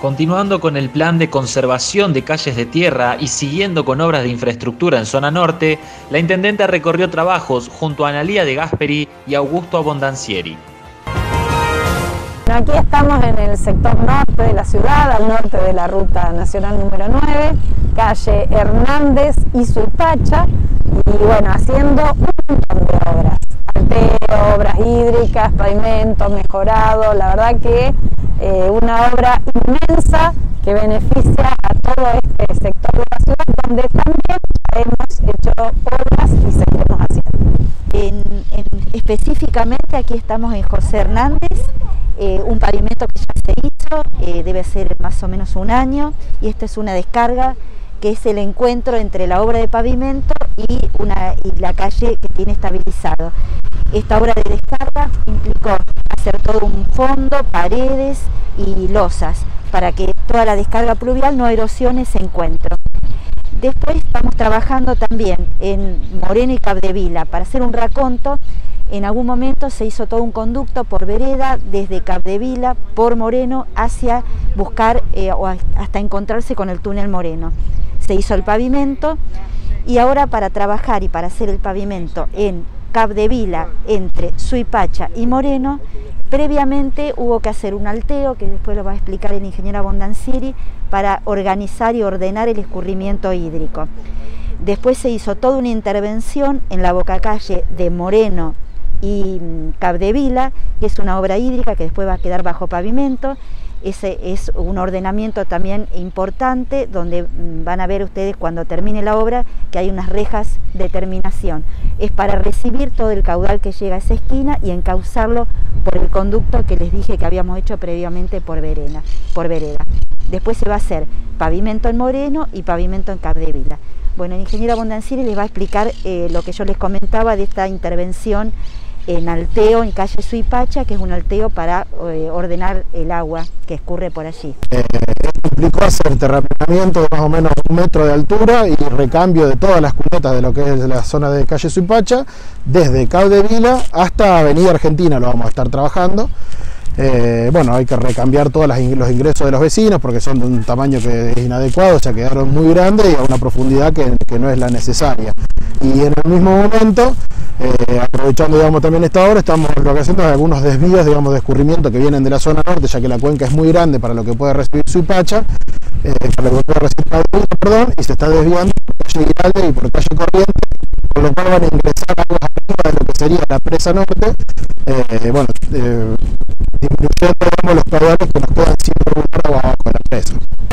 Continuando con el plan de conservación de calles de tierra y siguiendo con obras de infraestructura en zona norte, la intendenta recorrió trabajos junto a Analía de Gasperi y Augusto Abondancieri. Aquí estamos en el sector norte de la ciudad, al norte de la ruta nacional número 9, calle Hernández y Suipacha, y bueno, haciendo un montón de obras, alteo, obras hídricas, pavimento mejorado, la verdad que una obra inmensa que beneficia a todo este sector de la ciudad, donde también hemos hecho obras y seguiremos haciendo. Específicamente aquí estamos en José Hernández, un pavimento que ya se hizo, debe ser más o menos un año, y esta es una descarga que es el encuentro entre la obra de pavimento y la calle que tiene estabilizado. Esta obra de descarga implicó hacer todo un fondo, paredes y losas, para que toda la descarga pluvial no erosione ese encuentro. Después estamos trabajando también en Moreno y Capdevila para hacer un raconto. En algún momento se hizo todo un conducto por vereda desde Capdevila por Moreno hacia buscar o hasta encontrarse con el túnel Moreno. Se hizo el pavimento y ahora para trabajar y para hacer el pavimento en Capdevila entre Suipacha y Moreno, previamente hubo que hacer un alteo, que después lo va a explicar el ingeniero Abondancieri, para organizar y ordenar el escurrimiento hídrico. Después se hizo toda una intervención en la bocacalle de Moreno y Capdevila, que es una obra hídrica que después va a quedar bajo pavimento. Ese es un ordenamiento también importante, donde van a ver ustedes cuando termine la obra que hay unas rejas de terminación. Es para recibir todo el caudal que llega a esa esquina y encauzarlo por el conducto que les dije que habíamos hecho previamente por vereda. Después se va a hacer pavimento en Moreno y pavimento en Capdevila. Bueno, el ingeniero Abondancieri les va a explicar lo que yo les comentaba de esta intervención en alteo en calle Suipacha, que es un alteo para ordenar el agua que escurre por allí. Implicó hacer terraplenamiento de más o menos 1 metro de altura y recambio de todas las cunetas de lo que es la zona de calle Suipacha, desde Capdevila hasta Avenida Argentina lo vamos a estar trabajando. Bueno, hay que recambiar todos los ingresos de los vecinos porque son de un tamaño que es inadecuado, o sea, quedaron muy grandes y a una profundidad que no es la necesaria. Y en el mismo momento, aprovechando digamos, también esta obra, estamos lo que haciendo es algunos desvíos digamos, de escurrimiento que vienen de la zona norte, ya que la cuenca es muy grande para lo que puede recibir Suipacha, para lo que puede recibir Capdevila, perdón, y se está desviando por calle Giralde y por calle Corrientes, por lo cual van a ingresar aguas arriba de lo que sería la presa norte, bueno, disminuyendo digamos, los caudales que nos quedan sin regular abajo de la presa.